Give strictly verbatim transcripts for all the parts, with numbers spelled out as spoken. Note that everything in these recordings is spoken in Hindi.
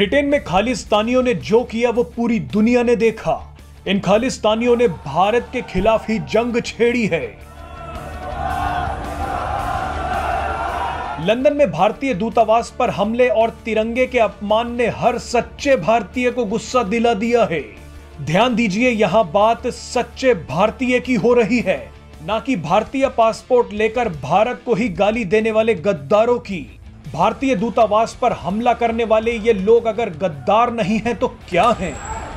ब्रिटेन में खालिस्तानियों ने जो किया वो पूरी दुनिया ने देखा। इन खालिस्तानियों ने भारत के खिलाफ ही जंग छेड़ी है। लंदन में भारतीय दूतावास पर हमले और तिरंगे के अपमान ने हर सच्चे भारतीय को गुस्सा दिला दिया है। ध्यान दीजिए, यहां बात सच्चे भारतीय की हो रही है, ना कि भारतीय पासपोर्ट लेकर भारत को ही गाली देने वाले गद्दारों की। भारतीय दूतावास पर हमला करने वाले ये लोग अगर गद्दार नहीं हैं तो क्या हैं?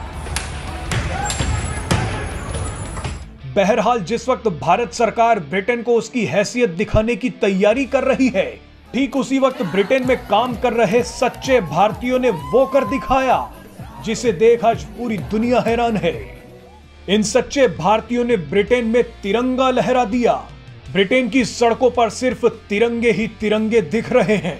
बहरहाल, जिस वक्त भारत सरकार ब्रिटेन को उसकी हैसियत दिखाने की तैयारी कर रही है, ठीक उसी वक्त ब्रिटेन में काम कर रहे सच्चे भारतीयों ने वो कर दिखाया जिसे देख आज पूरी दुनिया हैरान है। इन सच्चे भारतीयों ने ब्रिटेन में तिरंगा लहरा दिया। ब्रिटेन की सड़कों पर सिर्फ तिरंगे ही तिरंगे दिख रहे हैं।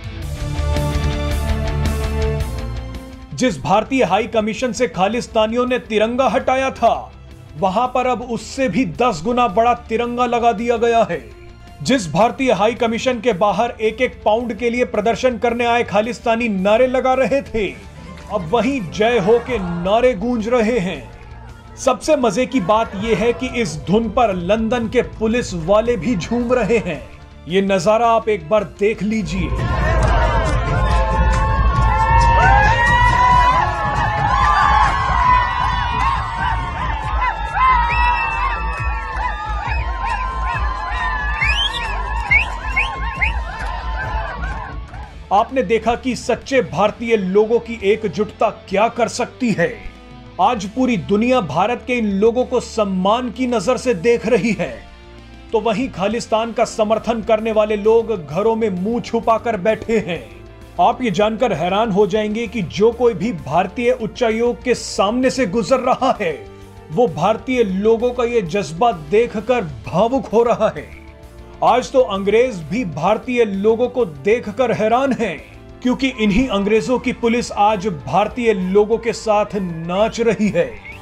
जिस भारतीय हाई कमीशन से खालिस्तानियों ने तिरंगा हटाया था, वहां पर अब उससे भी दस गुना बड़ा तिरंगा लगा दिया गया है। जिस भारतीय हाई कमीशन के बाहर एक एक पाउंड के लिए प्रदर्शन करने आए खालिस्तानी नारे लगा रहे थे, अब वहीं जय हो के नारे गूंज रहे हैं। सबसे मजे की बात यह है कि इस धुन पर लंदन के पुलिस वाले भी झूम रहे हैं। ये नजारा आप एक बार देख लीजिए। आपने देखा कि सच्चे भारतीय लोगों की एकजुटता क्या कर सकती है। आज पूरी दुनिया भारत के इन लोगों को सम्मान की नजर से देख रही है, तो वहीं खालिस्तान का समर्थन करने वाले लोग घरों में मुंह छुपाकर बैठे हैं। आप ये जानकर हैरान हो जाएंगे कि जो कोई भी भारतीय उच्चायोग के सामने से गुजर रहा है, वो भारतीय लोगों का ये जज्बा देखकर भावुक हो रहा है। आज तो अंग्रेज भी भारतीय लोगों को देखकर हैरान हैं, क्योंकि इन्हीं अंग्रेजों की पुलिस आज भारतीय लोगों के साथ नाच रही है।